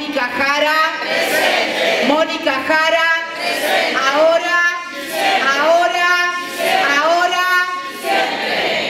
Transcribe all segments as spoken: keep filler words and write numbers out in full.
Mónica Jara. Presente. Mónica Jara. Presente. Ahora. Presente. Ahora. Presente. Ahora. Presente.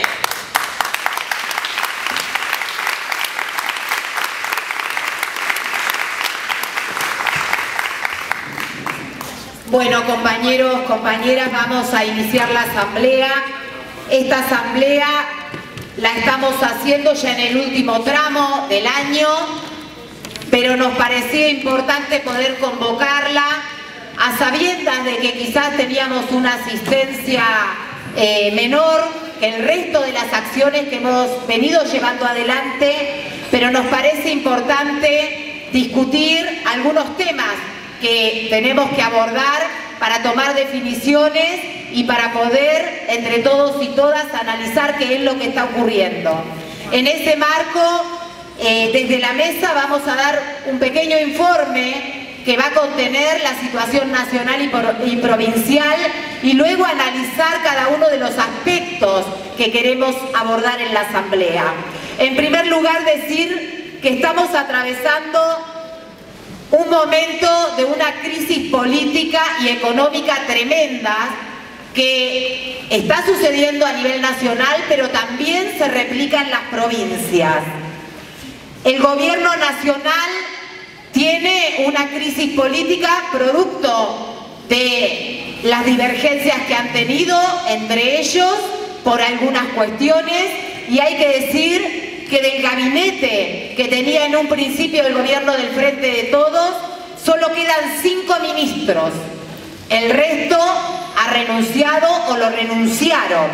Bueno, compañeros, compañeras, vamos a iniciar la asamblea. Esta asamblea la estamos haciendo ya en el último tramo del año, pero nos parecía importante poder convocarla a sabiendas de que quizás teníamos una asistencia eh, menor que el resto de las acciones que hemos venido llevando adelante, pero nos parece importante discutir algunos temas que tenemos que abordar para tomar definiciones y para poder, entre todos y todas, analizar qué es lo que está ocurriendo. En ese marco, eh, desde la mesa vamos a dar un pequeño informe que va a contener la situación nacional y, por, y provincial y luego analizar cada uno de los aspectos que queremos abordar en la asamblea. En primer lugar, decir que estamos atravesando un momento de una crisis política y económica tremenda que está sucediendo a nivel nacional, pero también se replica en las provincias. El gobierno nacional tiene una crisis política producto de las divergencias que han tenido entre ellos por algunas cuestiones, y hay que decir que del gabinete que tenía en un principio el gobierno del Frente de Todos, solo quedan cinco ministros. El resto ha renunciado o lo renunciaron.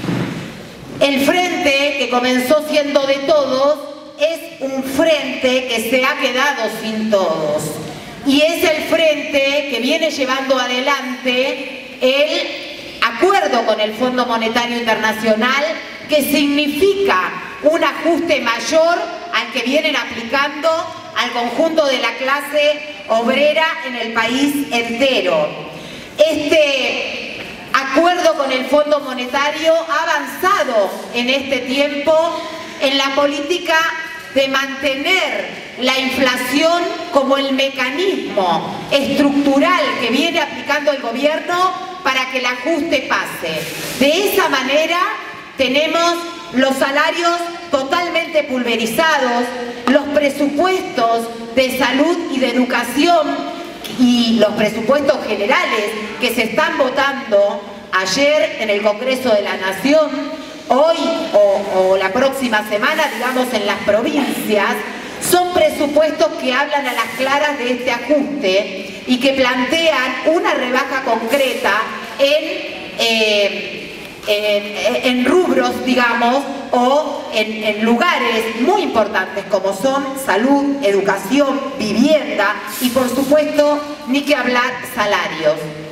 El Frente, que comenzó siendo de todos, es un frente que se ha quedado sin todos. Y es el frente que viene llevando adelante el acuerdo con el Fondo Monetario Internacional, que significa un ajuste mayor al que vienen aplicando al conjunto de la clase obrera en el país entero. Este acuerdo con el Fondo Monetario ha avanzado en este tiempo en la política de mantener la inflación como el mecanismo estructural que viene aplicando el gobierno para que el ajuste pase. De esa manera tenemos los salarios totalmente pulverizados, los presupuestos de salud y de educación y los presupuestos generales que se están votando ayer en el Congreso de la Nación, hoy o, o la próxima semana, digamos, en las provincias, son presupuestos que hablan a las claras de este ajuste y que plantean una rebaja concreta en... Eh, En, en rubros, digamos, o en, en lugares muy importantes como son salud, educación, vivienda y, por supuesto, ni que hablar, salarios.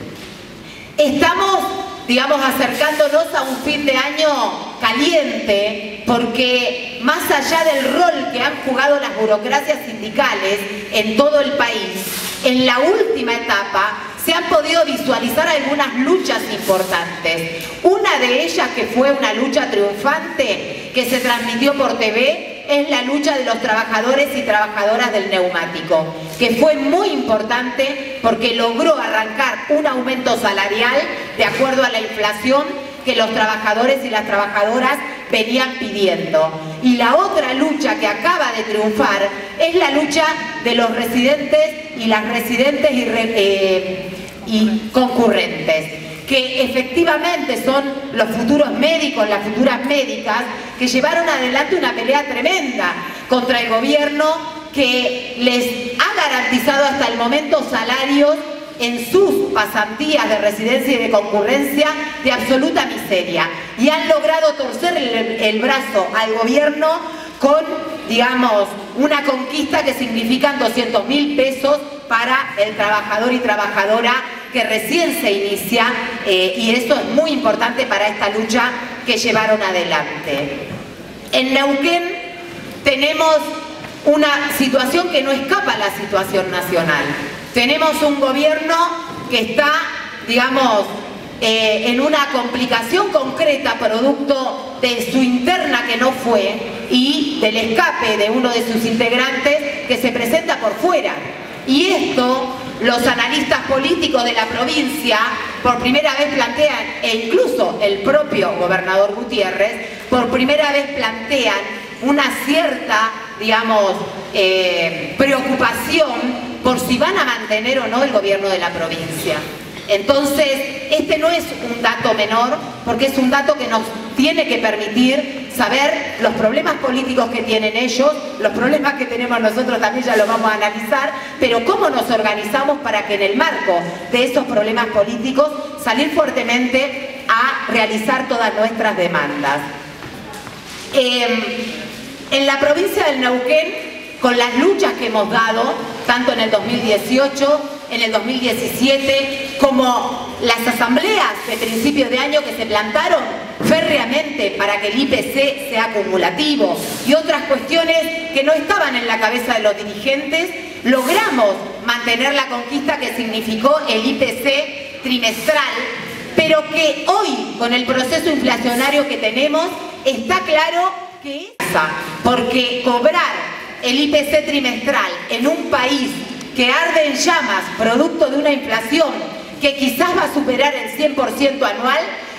Estamos, digamos, acercándonos a un fin de año caliente porque, más allá del rol que han jugado las burocracias sindicales en todo el país, en la última etapa se han podido visualizar algunas luchas importantes. Una de ellas, que fue una lucha triunfante que se transmitió por T V, es la lucha de los trabajadores y trabajadoras del neumático, que fue muy importante porque logró arrancar un aumento salarial de acuerdo a la inflación que los trabajadores y las trabajadoras venían pidiendo. Y la otra lucha que acaba de triunfar es la lucha de los residentes y las residentes y, re, eh, y concurrentes, que efectivamente son los futuros médicos, las futuras médicas, que llevaron adelante una pelea tremenda contra el gobierno que les ha garantizado hasta el momento salarios en sus pasantías de residencia y de concurrencia de absoluta miseria, y han logrado torcer el, el brazo al gobierno con, digamos, una conquista que significan doscientos mil pesos para el trabajador y trabajadora que recién se inicia, eh, y eso es muy importante para esta lucha que llevaron adelante. En Neuquén tenemos una situación que no escapa a la situación nacional. Tenemos un gobierno que está, digamos, eh, en una complicación concreta producto de su interna que no fue y del escape de uno de sus integrantes que se presenta por fuera. Y esto los analistas políticos de la provincia por primera vez plantean, e incluso el propio gobernador Gutiérrez, por primera vez plantean una cierta, digamos, eh, preocupación por si van a mantener o no el gobierno de la provincia. Entonces, este no es un dato menor, porque es un dato que nos tiene que permitir saber los problemas políticos que tienen ellos, los problemas que tenemos nosotros también ya los vamos a analizar, pero cómo nos organizamos para que en el marco de esos problemas políticos salir fuertemente a realizar todas nuestras demandas. Eh, en la provincia del Neuquén, con las luchas que hemos dado, tanto en el dos mil dieciocho, en el dos mil diecisiete, como las asambleas de principio de año que se plantaron férreamente para que el I P C sea acumulativo y otras cuestiones que no estaban en la cabeza de los dirigentes, logramos mantener la conquista que significó el I P C trimestral, pero que hoy, con el proceso inflacionario que tenemos, está claro que es porque cobrar el I P C trimestral en un país que arde en llamas producto de una inflación que quizás va a superar el cien por ciento anual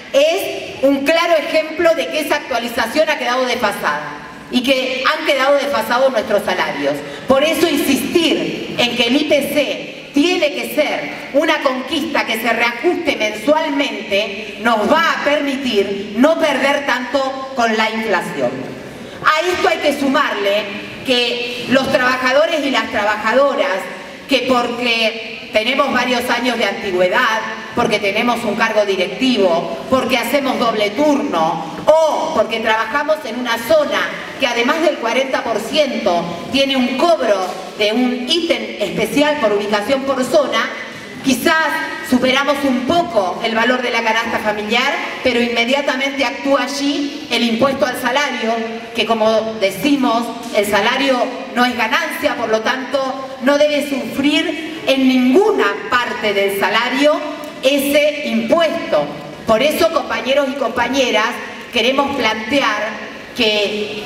es un claro ejemplo de que esa actualización ha quedado desfasada y que han quedado desfasados nuestros salarios. Por eso insistir en que el I P C tiene que ser una conquista que se reajuste mensualmente nos va a permitir no perder tanto con la inflación. A esto hay que sumarle que los trabajadores y las trabajadoras, que porque tenemos varios años de antigüedad, porque tenemos un cargo directivo, porque hacemos doble turno o porque trabajamos en una zona que además del cuarenta por ciento tiene un cobro de un ítem especial por ubicación por zona, quizás superamos un poco el valor de la canasta familiar, pero inmediatamente actúa allí el impuesto al salario, que como decimos, el salario no es ganancia, por lo tanto no debe sufrir en ninguna parte del salario ese impuesto. Por eso, compañeros y compañeras, queremos plantear que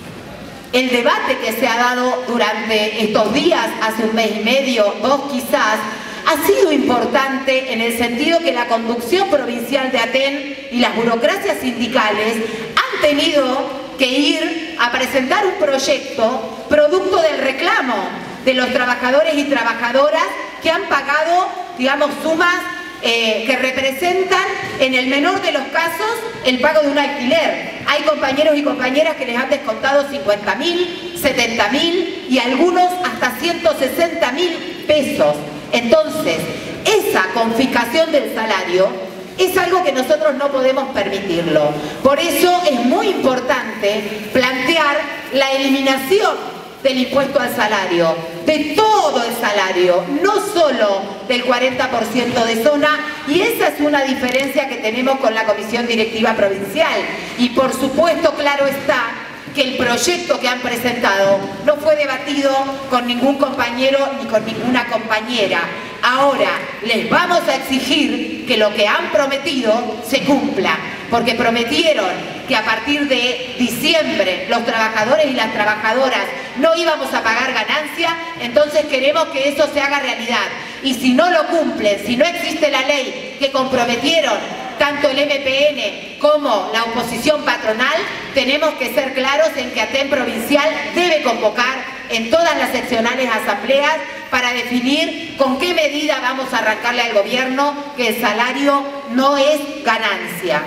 el debate que se ha dado durante estos días, hace un mes y medio, dos quizás, ha sido importante en el sentido que la conducción provincial de Aten y las burocracias sindicales han tenido que ir a presentar un proyecto producto del reclamo de los trabajadores y trabajadoras que han pagado, digamos, sumas eh, que representan, en el menor de los casos, el pago de un alquiler. Hay compañeros y compañeras que les han descontado cincuenta mil, setenta mil y algunos hasta ciento sesenta mil pesos. Entonces, esa confiscación del salario es algo que nosotros no podemos permitirlo. Por eso es muy importante plantear la eliminación del impuesto al salario, de todo el salario, no solo del cuarenta por ciento de zona, y esa es una diferencia que tenemos con la Comisión Directiva Provincial. Y por supuesto, claro está, que el proyecto que han presentado no fue debatido con ningún compañero ni con ninguna compañera. Ahora les vamos a exigir que lo que han prometido se cumpla, porque prometieron que a partir de diciembre los trabajadores y las trabajadoras no íbamos a pagar ganancia, entonces queremos que eso se haga realidad. Y si no lo cumplen, si no existe la ley que comprometieron tanto el M P N como la oposición patronal, tenemos que ser claros en que Aten Provincial debe convocar en todas las seccionales asambleas para definir con qué medida vamos a arrancarle al gobierno que el salario no es ganancia.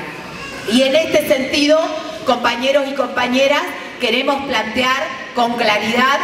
Y en este sentido, compañeros y compañeras, queremos plantear con claridad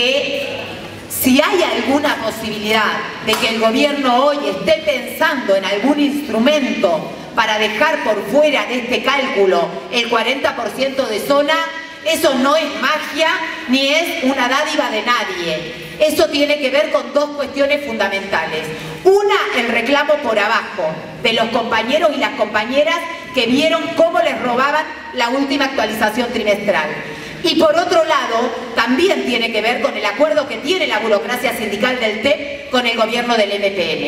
que si hay alguna posibilidad de que el gobierno hoy esté pensando en algún instrumento para dejar por fuera de este cálculo el cuarenta por ciento de zona, eso no es magia ni es una dádiva de nadie. Eso tiene que ver con dos cuestiones fundamentales. Una, el reclamo por abajo de los compañeros y las compañeras que vieron cómo les robaban la última actualización trimestral. Y por otro lado, también tiene que ver con el acuerdo que tiene la burocracia sindical del T E P con el gobierno del M P N.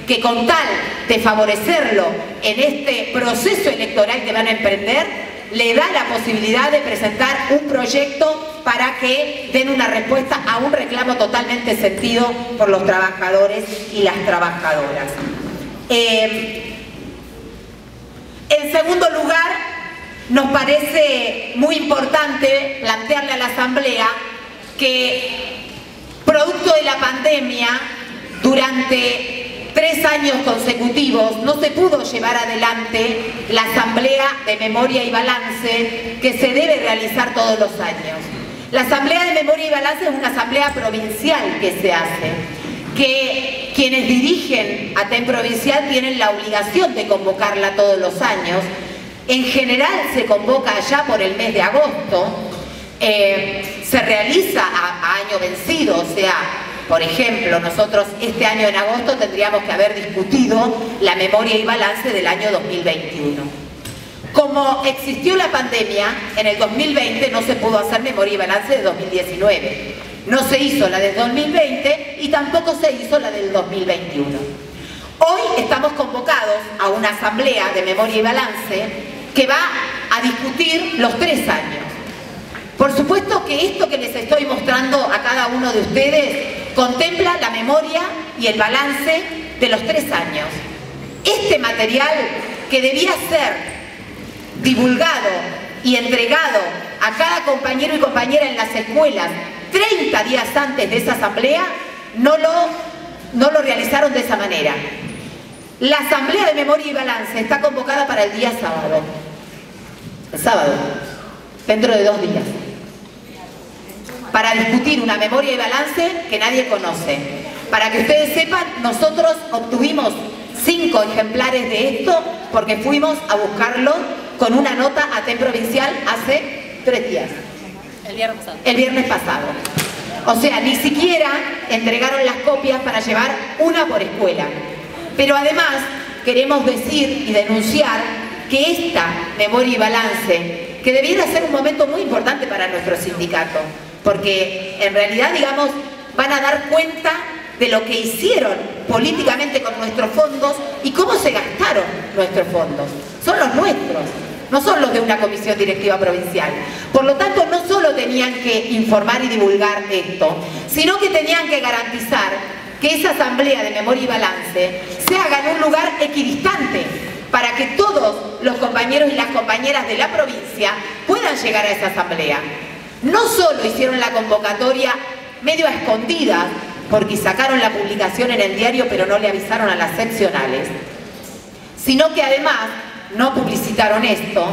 que con tal de favorecerlo en este proceso electoral que van a emprender, le da la posibilidad de presentar un proyecto para que den una respuesta a un reclamo totalmente sentido por los trabajadores y las trabajadoras. Eh, en segundo lugar, nos parece muy importante plantearle a la Asamblea que, producto de la pandemia, durante tres años consecutivos no se pudo llevar adelante la Asamblea de Memoria y Balance que se debe realizar todos los años. La Asamblea de Memoria y Balance es una asamblea provincial que se hace, que quienes dirigen A T E M provincial tienen la obligación de convocarla todos los años. En general se convoca allá por el mes de agosto, eh, se realiza a, a año vencido, o sea, por ejemplo, nosotros este año en agosto tendríamos que haber discutido la memoria y balance del año dos mil veintiuno. Como existió la pandemia, en el dos mil veinte no se pudo hacer memoria y balance de dos mil diecinueve. No se hizo la del dos mil veinte y tampoco se hizo la del dos mil veintiuno. Hoy estamos convocados a una asamblea de memoria y balance que va a discutir los tres años. Por supuesto que esto que les estoy mostrando a cada uno de ustedes contempla la memoria y el balance de los tres años. Este material, que debía ser divulgado y entregado a cada compañero y compañera en las escuelas treinta días antes de esa asamblea, no lo, no lo realizaron de esa manera. La Asamblea de Memoria y Balance está convocada para el día sábado. El sábado, dentro de dos días. Para discutir una memoria y balance que nadie conoce. Para que ustedes sepan, nosotros obtuvimos cinco ejemplares de esto porque fuimos a buscarlo con una nota a T E M provincial hace tres días. El viernes pasado. El viernes pasado. O sea, ni siquiera entregaron las copias para llevar una por escuela. Pero además queremos decir y denunciar que esta memoria y balance, que debiera ser un momento muy importante para nuestro sindicato, porque en realidad, digamos, van a dar cuenta de lo que hicieron políticamente con nuestros fondos y cómo se gastaron nuestros fondos. Son los nuestros, no son los de una comisión directiva provincial. Por lo tanto, no solo tenían que informar y divulgar esto, sino que tenían que garantizar que esa asamblea de memoria y balance se haga en un lugar equidistante para que todos los compañeros y las compañeras de la provincia puedan llegar a esa asamblea. No solo hicieron la convocatoria medio a escondidas, porque sacaron la publicación en el diario pero no le avisaron a las seccionales, sino que además no publicitaron esto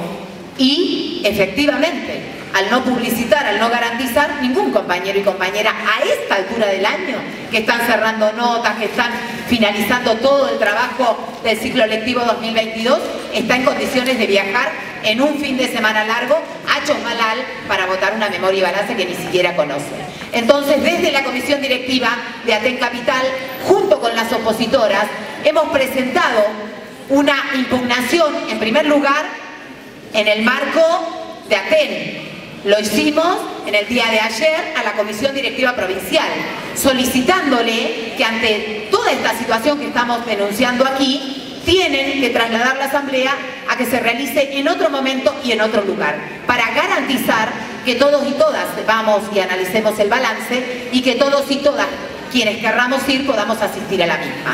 y efectivamente, al no publicitar, al no garantizar, ningún compañero y compañera a esta altura del año, que están cerrando notas, que están finalizando todo el trabajo del ciclo lectivo dos mil veintidós, está en condiciones de viajar en un fin de semana largo a Chosmalal para votar una memoria y balance que ni siquiera conoce. Entonces, desde la comisión directiva de A T E M Capital, junto con las opositoras, hemos presentado una impugnación, en primer lugar, en el marco de A T E M. Lo hicimos en el día de ayer a la Comisión Directiva Provincial, solicitándole que ante toda esta situación que estamos denunciando aquí, tienen que trasladar la asamblea a que se realice en otro momento y en otro lugar, para garantizar que todos y todas sepamos y analicemos el balance y que todos y todas quienes querramos ir podamos asistir a la misma.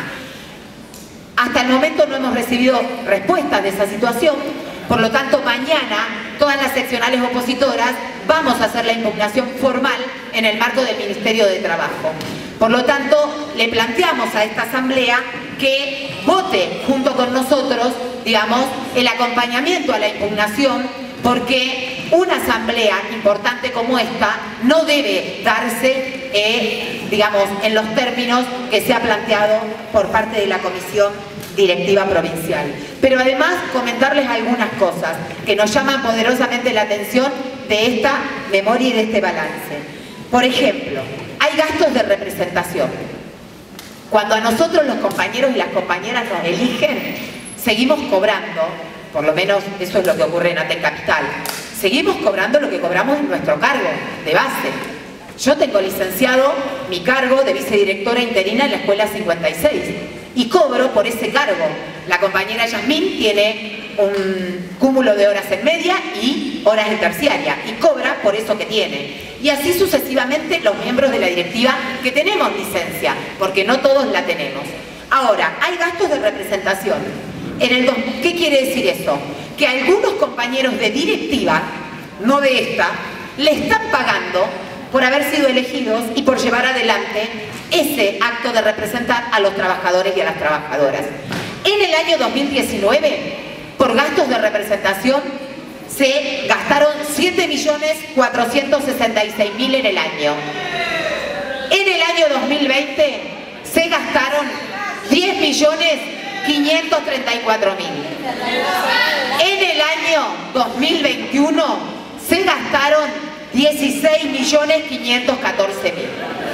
Hasta el momento no hemos recibido respuestas de esa situación, por lo tanto mañana todas las seccionales opositoras vamos a hacer la impugnación formal en el marco del Ministerio de Trabajo. Por lo tanto, le planteamos a esta asamblea que vote junto con nosotros, digamos, el acompañamiento a la impugnación, porque una asamblea importante como esta no debe darse, eh, digamos, en los términos que se ha planteado por parte de la Comisión Directiva Provincial. Pero además comentarles algunas cosas que nos llaman poderosamente la atención de esta memoria y de este balance. Por ejemplo, hay gastos de representación. Cuando a nosotros los compañeros y las compañeras nos eligen, seguimos cobrando, por lo menos eso es lo que ocurre en A T E M Capital, seguimos cobrando lo que cobramos en nuestro cargo de base. Yo tengo licenciado mi cargo de vicedirectora interina en la Escuela cincuenta y seis. y cobro por ese cargo. La compañera Yasmín tiene un cúmulo de horas en media y horas en terciaria y cobra por eso que tiene. Y así sucesivamente los miembros de la directiva que tenemos licencia, porque no todos la tenemos. Ahora, hay gastos de representación. En el dos... ¿Qué quiere decir eso? Que algunos compañeros de directiva, no de esta, le están pagando por haber sido elegidos y por llevar adelante ese acto de representar a los trabajadores y a las trabajadoras. En el año dos mil diecinueve, por gastos de representación, se gastaron siete millones cuatrocientos sesenta y seis mil en el año. En el año dos mil veinte se gastaron diez millones quinientos treinta y cuatro mil. En el año dos mil veintiuno se gastaron dieciséis millones quinientos catorce mil.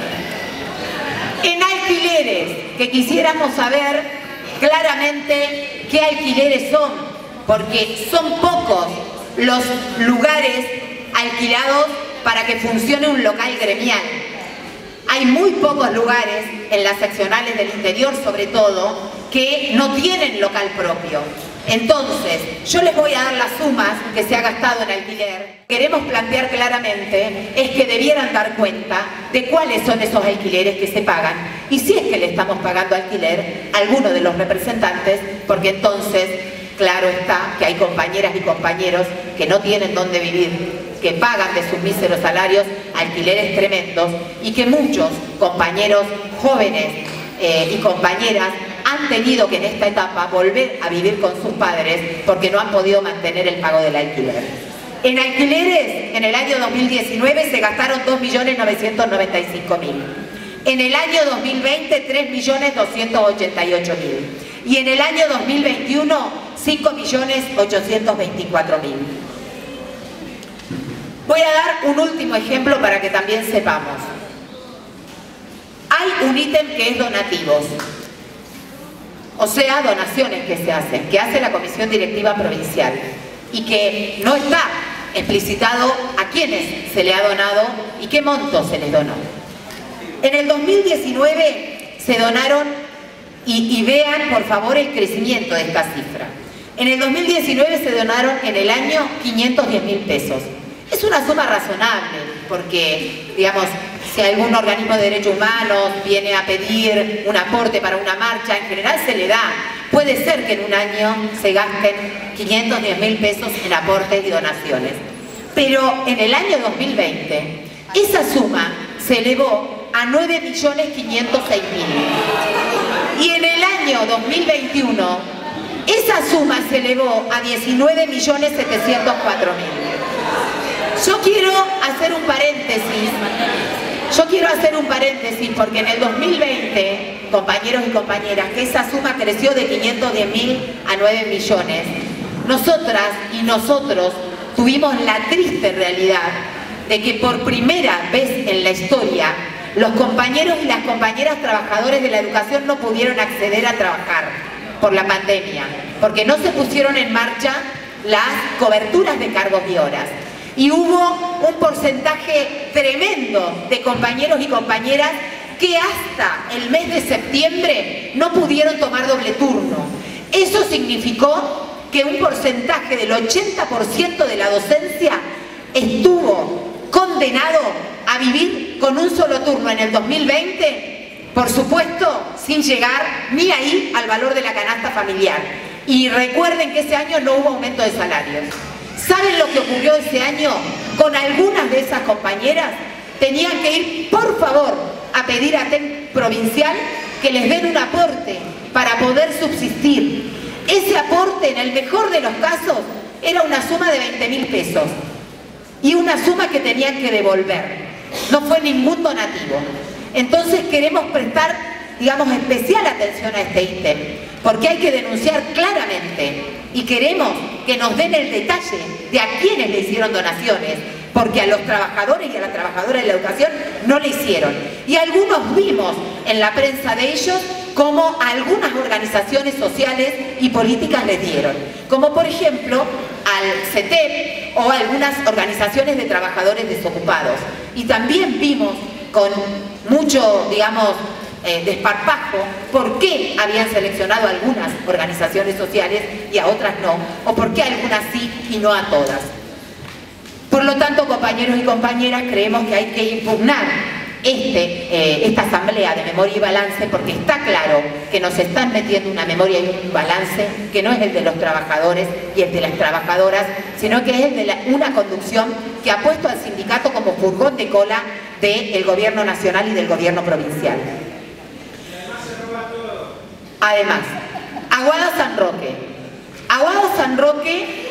En alquileres, que quisiéramos saber claramente qué alquileres son, porque son pocos los lugares alquilados para que funcione un local gremial. Hay muy pocos lugares, en las seccionales del interior sobre todo, que no tienen local propio. Entonces, yo les voy a dar las sumas que se ha gastado en alquiler. Queremos plantear claramente es que debieran dar cuenta de cuáles son esos alquileres que se pagan y si es que le estamos pagando alquiler a alguno de los representantes, porque entonces, claro está que hay compañeras y compañeros que no tienen dónde vivir, que pagan de sus míseros salarios alquileres tremendos y que muchos compañeros jóvenes eh, y compañeras han tenido que en esta etapa volver a vivir con sus padres porque no han podido mantener el pago del alquiler. En alquileres, en el año dos mil diecinueve se gastaron dos millones novecientos noventa y cinco mil. En el año dos mil veinte, tres millones doscientos ochenta y ocho mil. Y en el año dos mil veintiuno, cinco millones ochocientos veinticuatro mil. Voy a dar un último ejemplo para que también sepamos. Hay un ítem que es donativos. O sea, donaciones que se hacen, que hace la Comisión Directiva Provincial y que no está explicitado a quiénes se le ha donado y qué monto se les donó. En el dos mil diecinueve se donaron, y, y vean por favor el crecimiento de esta cifra, en el dos mil diecinueve se donaron en el año quinientos diez mil pesos. Es una suma razonable porque, digamos, si algún organismo de derechos humanos viene a pedir un aporte para una marcha, en general se le da. Puede ser que en un año se gasten quinientos diez mil pesos en aportes y donaciones. Pero en el año dos mil veinte, esa suma se elevó a nueve millones quinientos seis mil. Y en el año dos mil veintiuno, esa suma se elevó a diecinueve millones setecientos cuatro mil. Yo quiero hacer un paréntesis. Yo quiero hacer un paréntesis porque en el dos mil veinte, compañeros y compañeras, que esa suma creció de quinientos diez mil a nueve millones, nosotras y nosotros tuvimos la triste realidad de que por primera vez en la historia los compañeros y las compañeras trabajadores de la educación no pudieron acceder a trabajar por la pandemia, porque no se pusieron en marcha las coberturas de cargos y horas. Y hubo un porcentaje tremendo de compañeros y compañeras que hasta el mes de septiembre no pudieron tomar doble turno. Eso significó que un porcentaje del ochenta por ciento de la docencia estuvo condenado a vivir con un solo turno en el dos mil veinte, por supuesto sin llegar ni ahí al valor de la canasta familiar. Y recuerden que ese año no hubo aumento de salarios. ¿Saben lo que ocurrió ese año? Con algunas de esas compañeras tenían que ir, por favor, a pedir a T E N provincial que les den un aporte para poder subsistir. Ese aporte, en el mejor de los casos, era una suma de veinte mil pesos y una suma que tenían que devolver. No fue ningún donativo. Entonces queremos prestar, digamos, especial atención a este ítem, porque hay que denunciar claramente y queremos que nos den el detalle de a quiénes le hicieron donaciones, porque a los trabajadores y a las trabajadoras de la educación no le hicieron. Y algunos vimos en la prensa de ellos cómo a algunas organizaciones sociales y políticas les dieron, como por ejemplo al C E T E P o a algunas organizaciones de trabajadores desocupados. Y también vimos con mucho, digamos, eh, desparpajo por qué habían seleccionado a algunas organizaciones sociales y a otras no, o por qué a algunas sí y no a todas. Por lo tanto, compañeros y compañeras, creemos que hay que impugnar este, eh, esta asamblea de memoria y balance, porque está claro que nos están metiendo una memoria y un balance que no es el de los trabajadores y el de las trabajadoras, sino que es el de la, una conducción que ha puesto al sindicato como furgón de cola del gobierno nacional y del gobierno provincial. Además, Aguada San Roque. Aguada San Roque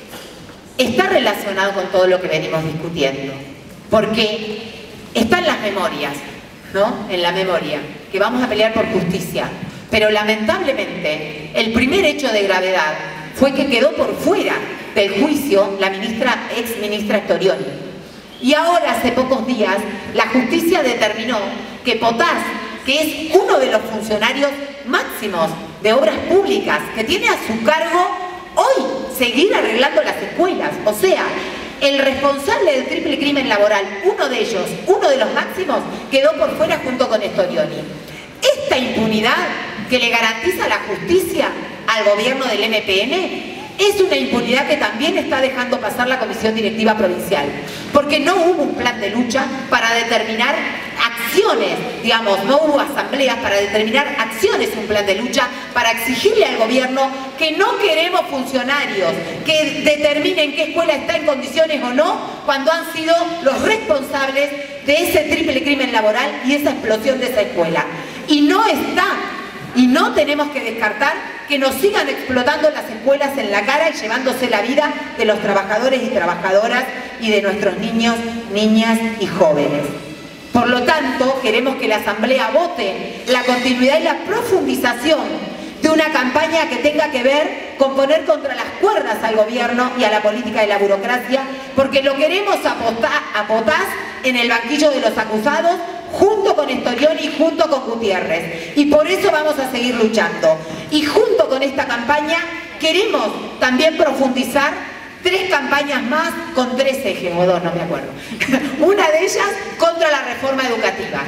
está relacionado con todo lo que venimos discutiendo, porque está en las memorias, ¿no? En la memoria, que vamos a pelear por justicia. Pero lamentablemente, el primer hecho de gravedad fue que quedó por fuera del juicio la ministra, ex ministra Storioni. Y ahora, hace pocos días, la justicia determinó que Potás, que es uno de los funcionarios máximos de obras públicas, que tiene a su cargo hoy seguir arreglando las escuelas, o sea, el responsable del triple crimen laboral, uno de ellos, uno de los máximos, quedó por fuera junto con Storioni. Esta impunidad que le garantiza la justicia al gobierno del M P N es una impunidad que también está dejando pasar la Comisión Directiva Provincial, porque no hubo un plan de lucha para determinar acciones, digamos, no hubo asambleas para determinar acciones, un plan de lucha para exigirle al gobierno que no queremos funcionarios que determinen qué escuela está en condiciones o no, cuando han sido los responsables de ese triple crimen laboral y esa explosión de esa escuela. Y no está, y no tenemos que descartar que nos sigan explotando las escuelas en la cara y llevándose la vida de los trabajadores y trabajadoras y de nuestros niños, niñas y jóvenes. Por lo tanto, queremos que la Asamblea vote la continuidad y la profundización de una campaña que tenga que ver con poner contra las cuerdas al gobierno y a la política de la burocracia, porque lo queremos a Potás en el banquillo de los acusados, junto con Storioni y junto con Gutiérrez. Y por eso vamos a seguir luchando. Y junto con esta campaña queremos también profundizar tres campañas más con tres ejes, o dos, no me acuerdo. Una de ellas contra la reforma educativa,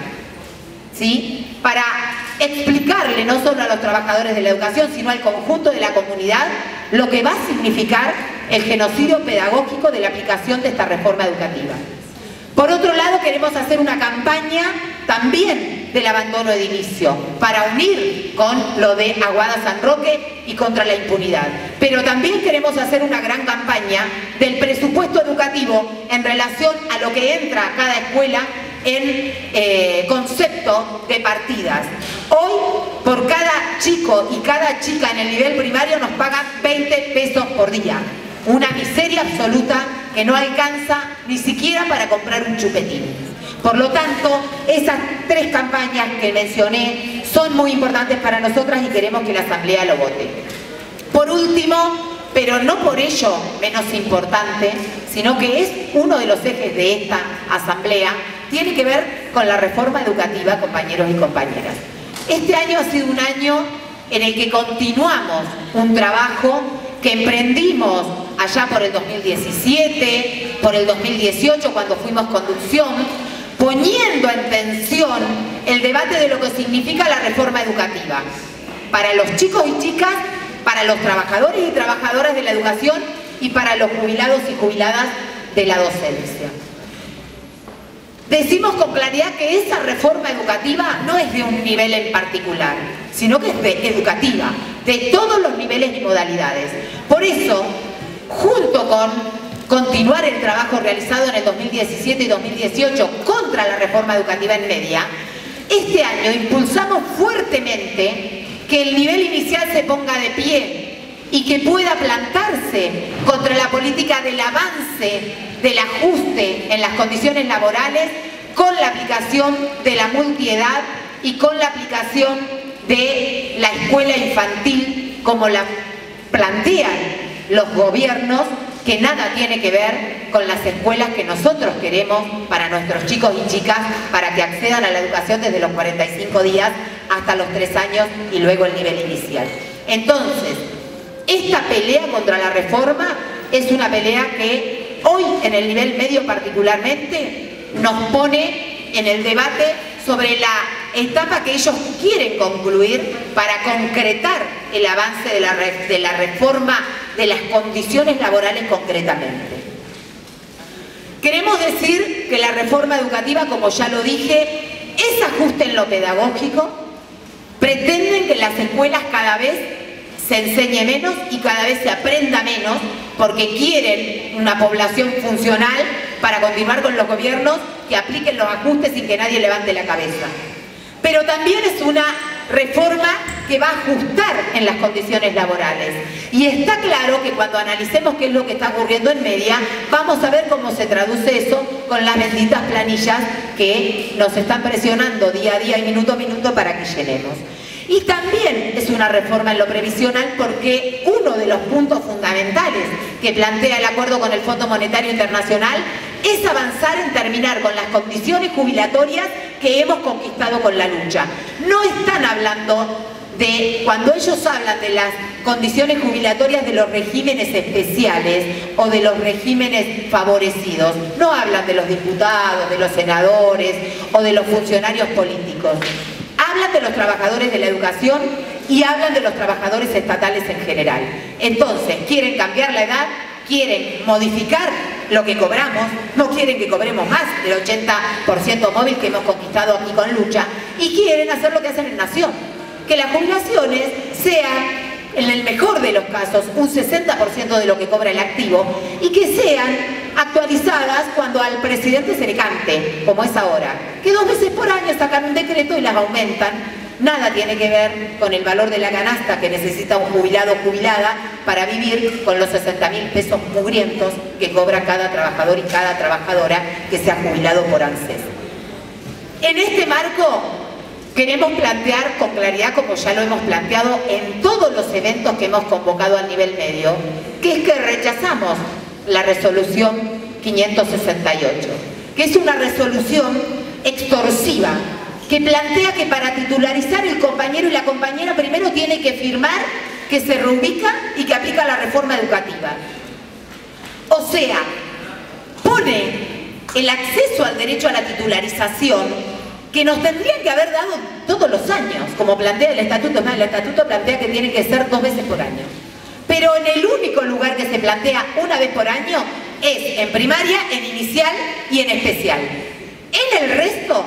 ¿sí? Para explicarle no solo a los trabajadores de la educación, sino al conjunto de la comunidad, lo que va a significar el genocidio pedagógico de la aplicación de esta reforma educativa. Por otro lado, queremos hacer una campaña también del abandono edilicio para unir con lo de Aguada San Roque y contra la impunidad. Pero también queremos hacer una gran campaña del presupuesto educativo en relación a lo que entra a cada escuela en eh, concepto de partidas. Hoy, por cada chico y cada chica en el nivel primario nos pagan veinte pesos por día. Una miseria absoluta que no alcanza ni siquiera para comprar un chupetín. Por lo tanto, esas tres campañas que mencioné son muy importantes para nosotras y queremos que la Asamblea lo vote. Por último, pero no por ello menos importante, sino que es uno de los ejes de esta Asamblea, tiene que ver con la reforma educativa, compañeros y compañeras. Este año ha sido un año en el que continuamos un trabajo que emprendimos allá por el dos mil diecisiete, por el dos mil dieciocho, cuando fuimos conducción, poniendo en tensión el debate de lo que significa la reforma educativa para los chicos y chicas, para los trabajadores y trabajadoras de la educación y para los jubilados y jubiladas de la docencia. Decimos con claridad que esa reforma educativa no es de un nivel en particular, sino que es de educativa, de todos los niveles y modalidades. Por eso, junto con continuar el trabajo realizado en el dos mil diecisiete y dos mil dieciocho contra la reforma educativa en media, este año impulsamos fuertemente que el nivel inicial se ponga de pie y que pueda plantarse contra la política del avance, del ajuste en las condiciones laborales, con la aplicación de la multiedad y con la aplicación de la escuela infantil como la plantean los gobiernos, que nada tiene que ver con las escuelas que nosotros queremos para nuestros chicos y chicas, para que accedan a la educación desde los cuarenta y cinco días hasta los tres años y luego el nivel inicial. Entonces, esta pelea contra la reforma es una pelea que hoy en el nivel medio particularmente nos pone en el debate sobre la etapa que ellos quieren concluir para concretar el avance de la, re, de la reforma de las condiciones laborales concretamente. Queremos decir que la reforma educativa, como ya lo dije, es ajuste en lo pedagógico. Pretenden que en las escuelas cada vez se enseñe menos y cada vez se aprenda menos, porque quieren una población funcional para continuar con los gobiernos que apliquen los ajustes sin que nadie levante la cabeza. Pero también es una reforma que va a ajustar en las condiciones laborales. Y está claro que cuando analicemos qué es lo que está ocurriendo en media, vamos a ver cómo se traduce eso con las benditas planillas que nos están presionando día a día y minuto a minuto para que llenemos. Y también es una reforma en lo previsional porque uno de los puntos fundamentales que plantea el acuerdo con el Fondo Monetario Internacional es avanzar en terminar con las condiciones jubilatorias que hemos conquistado con la lucha. No están hablando de, cuando ellos hablan de las condiciones jubilatorias de los regímenes especiales o de los regímenes favorecidos, no hablan de los diputados, de los senadores o de los funcionarios políticos. Hablan de los trabajadores de la educación y hablan de los trabajadores estatales en general. Entonces, quieren cambiar la edad, quieren modificar lo que cobramos, no quieren que cobremos más del ochenta por ciento móvil que hemos conquistado aquí con lucha, y quieren hacer lo que hacen en Nación, que las jubilaciones sean, en el mejor de los casos, un sesenta por ciento de lo que cobra el activo, y que sean actualizadas cuando al presidente se le cante, como es ahora, que dos veces por año sacan un decreto y las aumentan. Nada tiene que ver con el valor de la canasta que necesita un jubilado o jubilada para vivir con los sesenta mil pesos mugrientos que cobra cada trabajador y cada trabajadora que se ha jubilado por ANSES. En este marco queremos plantear con claridad, como ya lo hemos planteado en todos los eventos que hemos convocado a nivel medio, que es que rechazamos la resolución quinientos sesenta y ocho, que es una resolución extorsiva, que plantea que para titularizar el compañero y la compañera primero tiene que firmar que se reubica y que aplica la reforma educativa. O sea, pone el acceso al derecho a la titularización que nos tendrían que haber dado todos los años, como plantea el estatuto. Más, el estatuto plantea que tiene que ser dos veces por año. Pero en el único lugar que se plantea una vez por año es en primaria, en inicial y en especial. En el resto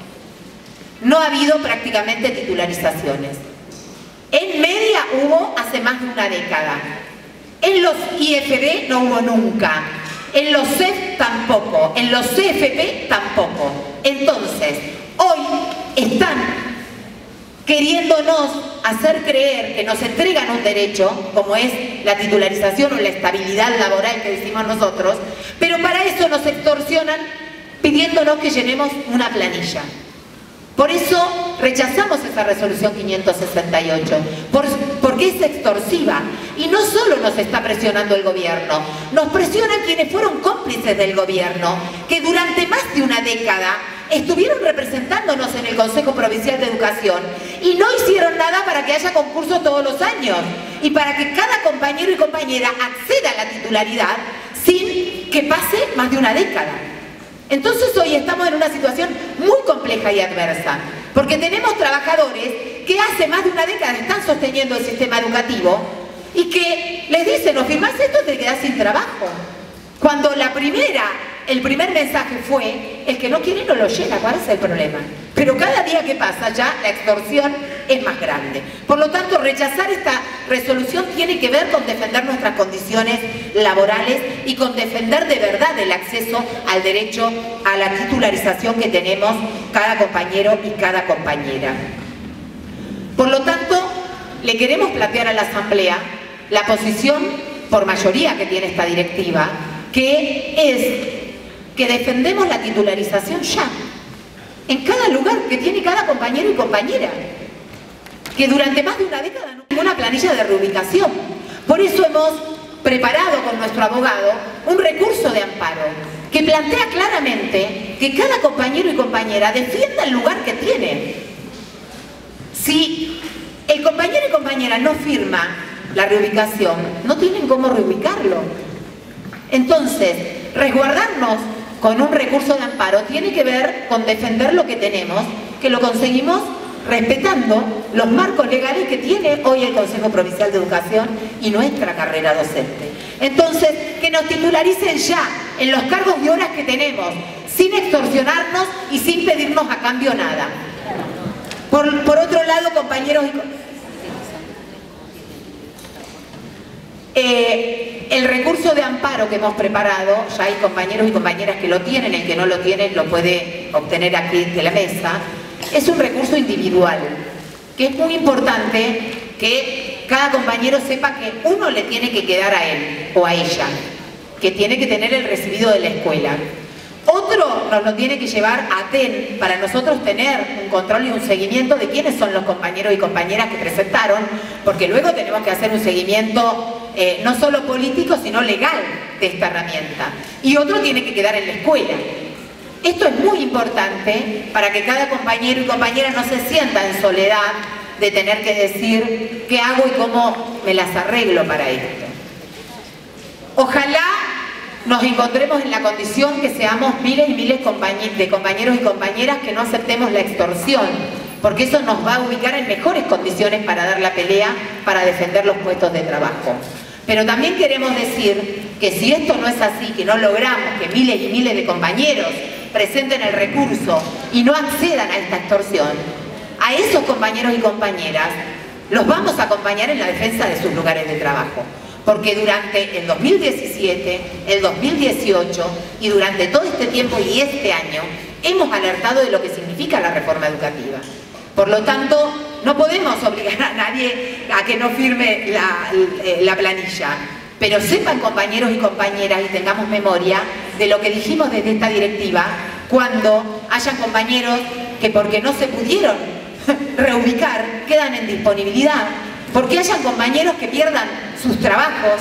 no ha habido prácticamente titularizaciones. En media hubo hace más de una década. En los I F B no hubo nunca. En los C E F tampoco. En los C F P tampoco. Entonces, hoy están queriéndonos hacer creer que nos entregan un derecho, como es la titularización o la estabilidad laboral que decimos nosotros, pero para eso nos extorsionan pidiéndonos que llenemos una planilla. Por eso rechazamos esa resolución quinientos sesenta y ocho, por, porque es extorsiva. Y no solo nos está presionando el gobierno, nos presionan quienes fueron cómplices del gobierno, que durante más de una década estuvieron representándonos en el Consejo Provincial de Educación y no hicieron nada para que haya concursos todos los años y para que cada compañero y compañera acceda a la titularidad sin que pase más de una década. Entonces hoy estamos en una situación muy compleja y adversa, porque tenemos trabajadores que hace más de una década están sosteniendo el sistema educativo y que les dicen, o firmás esto te quedás sin trabajo. Cuando la primera, el primer mensaje fue, el que no quiere no lo llena, ¿cuál es el problema? Pero cada día que pasa ya la extorsión es más grande. Por lo tanto, rechazar esta resolución tiene que ver con defender nuestras condiciones laborales y con defender de verdad el acceso al derecho a la titularización que tenemos cada compañero y cada compañera. Por lo tanto, le queremos plantear a la Asamblea la posición por mayoría que tiene esta directiva, que es que defendemos la titularización ya, en cada lugar que tiene cada compañero y compañera, que durante más de una década no hubo una planilla de reubicación. Por eso hemos preparado con nuestro abogado un recurso de amparo que plantea claramente que cada compañero y compañera defienda el lugar que tiene. Si el compañero y compañera no firma la reubicación, no tienen cómo reubicarlo. Entonces, resguardarnos con un recurso de amparo tiene que ver con defender lo que tenemos, que lo conseguimos respetando los marcos legales que tiene hoy el Consejo Provincial de Educación y nuestra carrera docente. Entonces, que nos titularicen ya en los cargos y horas que tenemos, sin extorsionarnos y sin pedirnos a cambio nada. Por, por otro lado, compañeros y eh, el recurso de amparo que hemos preparado, ya hay compañeros y compañeras que lo tienen, el que no lo tiene lo puede obtener aquí de la mesa. Es un recurso individual, que es muy importante que cada compañero sepa que uno le tiene que quedar a él o a ella, que tiene que tener el recibido de la escuela. Otro nos lo tiene que llevar a T E N para nosotros tener un control y un seguimiento de quiénes son los compañeros y compañeras que presentaron, porque luego tenemos que hacer un seguimiento eh, no solo político, sino legal de esta herramienta. Y otro tiene que quedar en la escuela. Esto es muy importante para que cada compañero y compañera no se sienta en soledad de tener que decir qué hago y cómo me las arreglo para esto. Ojalá nos encontremos en la condición que seamos miles y miles de compañeros y compañeras que no aceptemos la extorsión, porque eso nos va a ubicar en mejores condiciones para dar la pelea, para defender los puestos de trabajo. Pero también queremos decir que si esto no es así, que no logramos que miles y miles de compañeros presenten el recurso y no accedan a esta extorsión, a esos compañeros y compañeras los vamos a acompañar en la defensa de sus lugares de trabajo. Porque durante el dos mil diecisiete, el dos mil dieciocho y durante todo este tiempo y este año hemos alertado de lo que significa la reforma educativa. Por lo tanto, no podemos obligar a nadie a que no firme la, la planilla. Pero sepan, compañeros y compañeras, y tengamos memoria de lo que dijimos desde esta directiva, cuando hayan compañeros que porque no se pudieron reubicar quedan en disponibilidad, porque hayan compañeros que pierdan sus trabajos.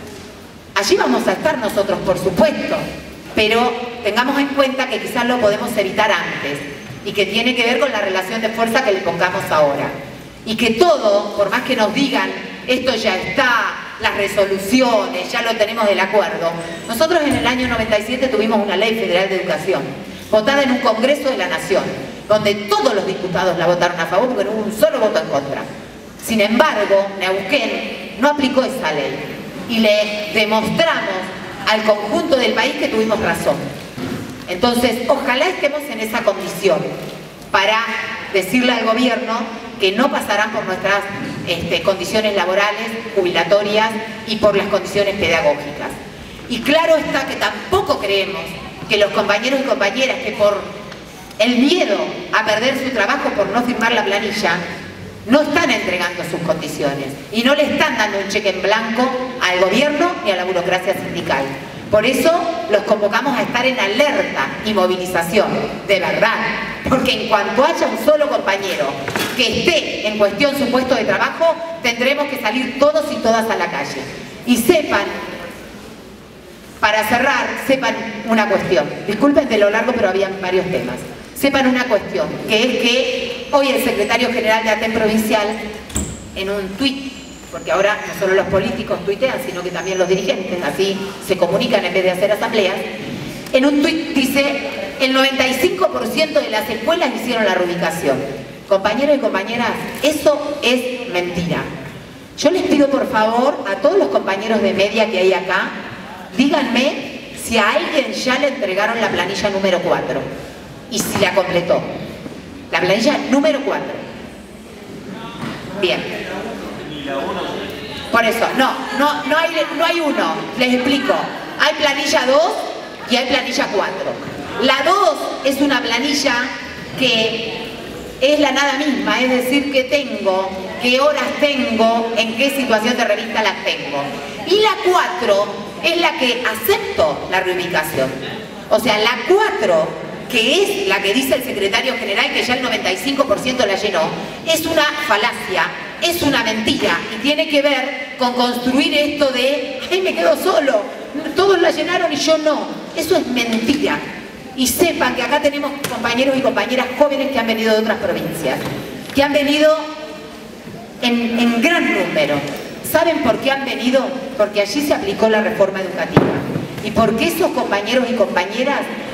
Allí vamos a estar nosotros, por supuesto, pero tengamos en cuenta que quizás lo podemos evitar antes y que tiene que ver con la relación de fuerza que le pongamos ahora. Y que todo, por más que nos digan esto ya está, las resoluciones, ya lo tenemos del acuerdo. Nosotros en el año noventa y siete tuvimos una ley federal de educación, votada en un Congreso de la Nación, donde todos los diputados la votaron a favor porque no hubo un solo voto en contra. Sin embargo, Neuquén no aplicó esa ley y le demostramos al conjunto del país que tuvimos razón. Entonces, ojalá estemos en esa condición para decirle al gobierno que no pasarán por nuestras este, condiciones laborales, jubilatorias y por las condiciones pedagógicas. Y claro está que tampoco creemos que los compañeros y compañeras que por el miedo a perder su trabajo por no firmar la planilla no están entregando sus condiciones y no le están dando un cheque en blanco al gobierno ni a la burocracia sindical. Por eso los convocamos a estar en alerta y movilización, de verdad, porque en cuanto haya un solo compañero que esté en cuestión su puesto de trabajo, tendremos que salir todos y todas a la calle. Y sepan, para cerrar, sepan una cuestión, disculpen de lo largo pero había varios temas, sepan una cuestión, que es que hoy el secretario general de A T E N provincial, en un tuit, porque ahora no solo los políticos tuitean, sino que también los dirigentes, así se comunican en vez de hacer asambleas, en un tuit dice, el noventa y cinco por ciento de las escuelas hicieron la reubicación. Compañeros y compañeras, eso es mentira. Yo les pido por favor a todos los compañeros de media que hay acá, díganme si a alguien ya le entregaron la planilla número cuatro y si la completó. La planilla número cuatro. Bien. Por eso, no, no, no hay, no hay uno, les explico. Hay planilla dos y hay planilla cuatro. La dos es una planilla que es la nada misma, es decir, qué tengo, qué horas tengo, en qué situación de revista las tengo. Y la cuatro es la que acepto la reubicación. O sea, la cuatro, que es la que dice el secretario general, que ya el noventa y cinco por ciento la llenó, es una falacia, es una mentira y tiene que ver con construir esto de ¡ay, me quedo solo! Todos la llenaron y yo no. Eso es mentira. Y sepan que acá tenemos compañeros y compañeras jóvenes que han venido de otras provincias, que han venido en, en gran número. ¿Saben por qué han venido? Porque allí se aplicó la reforma educativa. Y porque esos compañeros y compañeras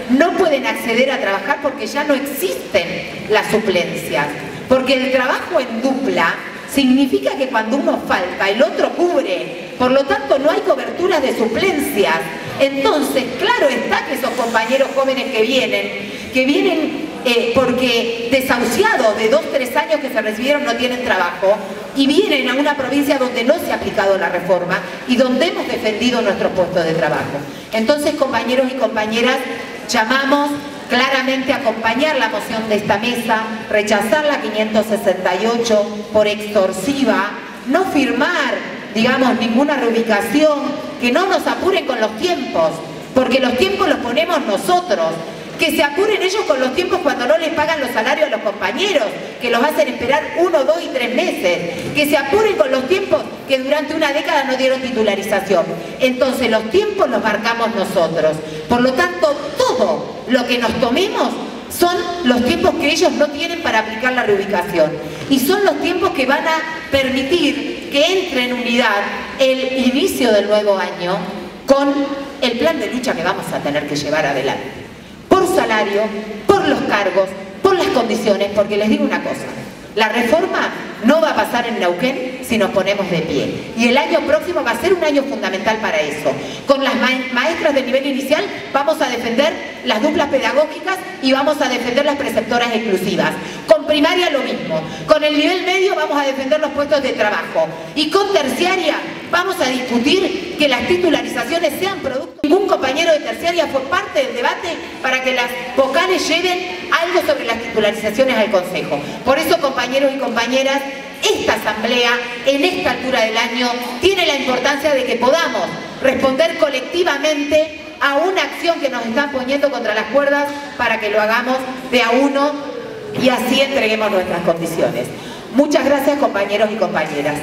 no pueden acceder a trabajar porque ya no existen las suplencias. Porque el trabajo en dupla significa que cuando uno falta, el otro cubre. Por lo tanto, no hay cobertura de suplencias. Entonces, claro está que esos compañeros jóvenes que vienen, que vienen eh, porque desahuciados de dos, tres años que se recibieron no tienen trabajo y vienen a una provincia donde no se ha aplicado la reforma y donde hemos defendido nuestros puestos de trabajo. Entonces, compañeros y compañeras, llamamos claramente a acompañar la moción de esta mesa, rechazar la quinientos sesenta y ocho por extorsiva, no firmar, digamos, ninguna reubicación, que no nos apuren con los tiempos, porque los tiempos los ponemos nosotros. Que se apuren ellos con los tiempos cuando no les pagan los salarios a los compañeros, que los hacen esperar uno, dos y tres meses. Que se apuren con los tiempos que durante una década no dieron titularización. Entonces los tiempos los marcamos nosotros. Por lo tanto, todo lo que nos tomemos son los tiempos que ellos no tienen para aplicar la reubicación. Y son los tiempos que van a permitir que entre en unidad el inicio del nuevo año con el plan de lucha que vamos a tener que llevar adelante. Por salario, por los cargos, por las condiciones, porque les digo una cosa, la reforma no va a pasar en Neuquén si nos ponemos de pie. Y el año próximo va a ser un año fundamental para eso. Con las ma maestras de nivel inicial vamos a defender las duplas pedagógicas y vamos a defender las preceptoras exclusivas. Con primaria lo mismo. Con el nivel medio vamos a defender los puestos de trabajo. Y con terciaria vamos a discutir que las titularizaciones sean producto. Ningún compañero de terciaria fue parte del debate para que las vocales lleven algo sobre las titularizaciones al Consejo. Por eso, compañeros y compañeras, esta asamblea, en esta altura del año, tiene la importancia de que podamos responder colectivamente a una acción que nos están poniendo contra las cuerdas para que lo hagamos de a uno y así entreguemos nuestras condiciones. Muchas gracias, compañeros y compañeras.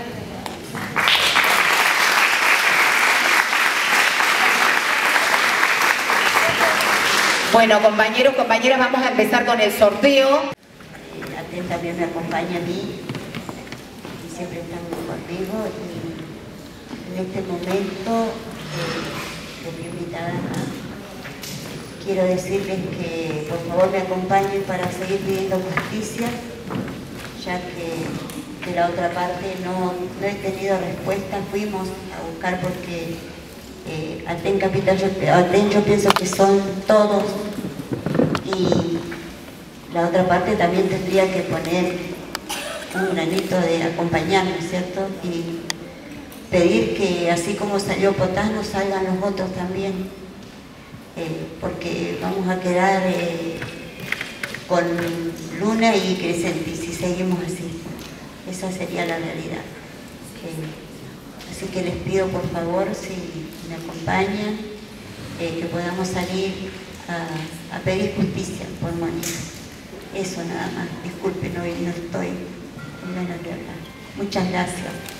Bueno, compañeros, compañeras, vamos a empezar con el sorteo. Aten también me acompaña a mí y siempre están conmigo. Y en este momento, eh, de mi invitada, quiero decirles que por favor me acompañen para seguir pidiendo justicia, ya que de la otra parte no, no he tenido respuesta. Fuimos a buscar porque Eh, Aten Capital, yo, Aten yo pienso que son todos y la otra parte también tendría que poner un granito de acompañarnos, ¿cierto? Y pedir que así como salió Potás, nos salgan los otros también, eh, porque vamos a quedar eh, con Luna y Crescenti si seguimos así. Esa sería la realidad. Eh, Así que les pido por favor, si me acompañan, eh, que podamos salir a, a pedir justicia por Mónica. Eso nada más. Disculpen, hoy no estoy en ganas de hablar. Muchas gracias.